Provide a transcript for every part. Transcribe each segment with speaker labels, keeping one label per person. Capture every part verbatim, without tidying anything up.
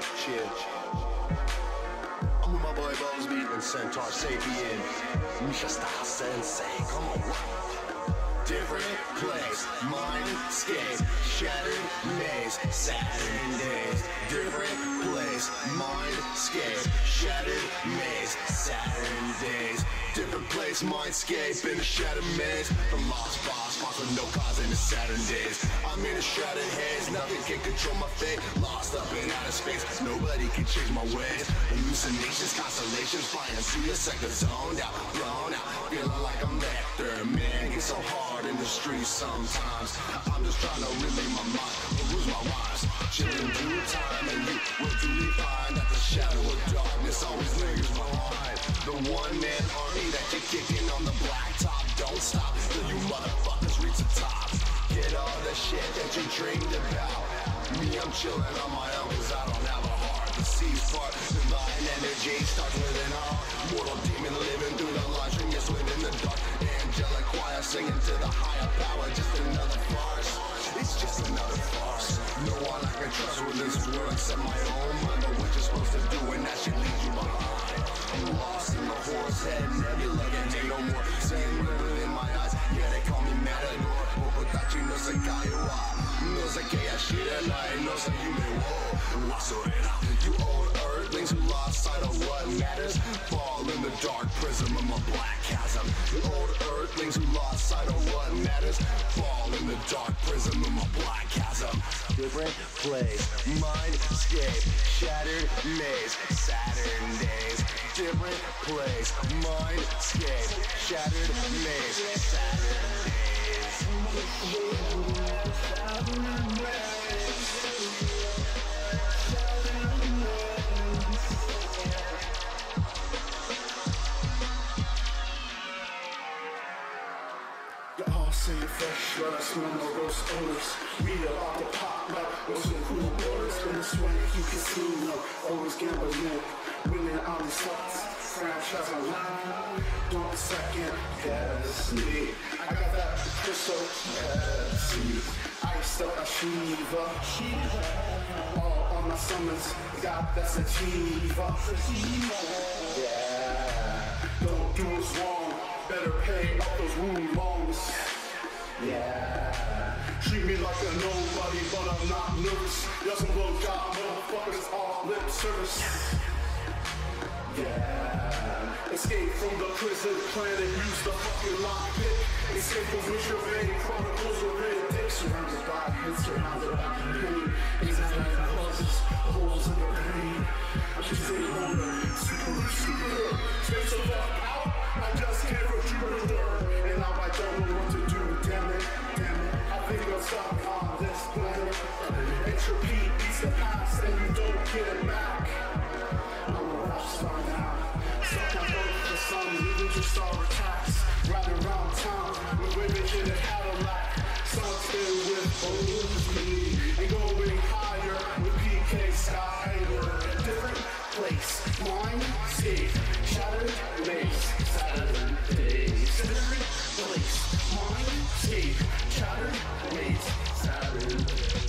Speaker 1: Shit. I'm with my boy Buzz Beat and Centaur Sapien. Misha Style Sensei, come on, what? Different place, mindscape, shattered maze, Saturn days. Different place, mindscape, shattered maze, Saturn days. Different place, mindscape, in a shattered maze. The lost boss, boss with no cause in the Saturn days. I'm in a shattered haze, nothing can control my fate. Lost up in outer space, nobody can change my ways. Hallucinations, constellations, flying through the sector, zoned out, blown out, feeling like I'm Vector. Man, it's so hard in the streets sometimes. I'm just trying to relieve my mind, but lose my wires. Chilling through time, and you will truly find that the shadow of darkness always lingers behind. The one-man army that you're kicking on the blacktop. Don't stop till you motherfuckers reach the top. Get all the shit that you dreamed about. Me, I'm chilling on my own cause I don't have a heart. The sea's part, divine energy starts with an R. Mortal demon living through the laundry, yes, within the dark. Angelic choir singing to the higher power. Just another farce, it's just another farce. No one I can trust with this world except my own mind. But what you're supposed to do when that shit leaves you behind? I'm lost in the horse head nebula, can't take no more. Saying within my eyes, yeah, they call me Matador. Poputachi no sekai wa no sekei ashiranai no sayume wo wasorera. You old earthlings who lost sight of what matters fall in the dark prism of my black chasm. You old earthlings who lost sight of what matters fall in the dark prism of my black chasm. Different place, mindscape, shattered maze, Saturn days. Different place, mindscape, shattered maze, Saturn days.
Speaker 2: You all say fresh, but I smell no roast odors. We are off the pop like with some cool orders. In the sweat, you can see no always gambling. Winning all these slots, franchise online. Don't second guess me. I got that crystal Pepsi. Iced up a Shiva. All on my summons, got that sativa. Yeah, don't do us wrong. Better pay up those room loans. Yeah, treat me like a nobody, but I'm not nervous. Y'all some low job motherfuckers, all lip service. Yeah, escape from the prison planet, use the fucking lockpick. Escape from Mission Bay, chronicles of red dick. Surrounded by hits, surrounded by pain. Anxiety causes holes in the brain. I'm just a loner, super, super. Space the fuck out, I just came from Jupiter. And now I don't know what to do, damn it, damn it. I think I'm stuck on this planet. Entropy beats the past and you don't get it back. I'm a rock star now. Stuck on both the sun, leaving to star attacks. Riding around town with women in a Cadillac. Something with Ozy and going higher with P K Skyler. Different place, mindscape, shattered maze, Saturn days. Different place, mindscape, shattered maze, Saturn days.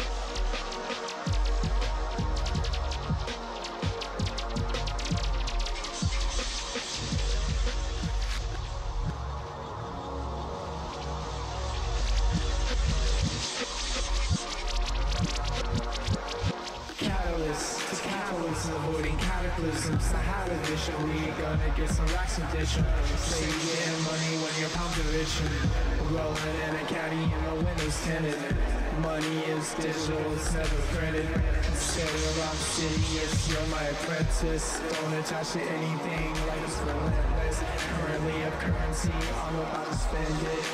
Speaker 3: To capitalism, avoiding cataclysms. I have a vision, we gonna get some racks edition. Say you getting money when your pounds are rich. Rolling in a caddy and the windows tinted. Money is digital, it's never printed. Say around the city, yes, you're my apprentice. Don't attach to anything, like it's relentless. Currently a currency, I'm about to spend it.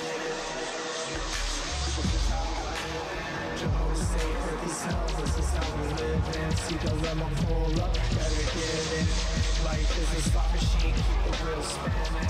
Speaker 3: Jehovah's state, earth is hell, this is how we live in. See the lemon pull up, better get in. Life is a slot machine, keep the wheel spinning.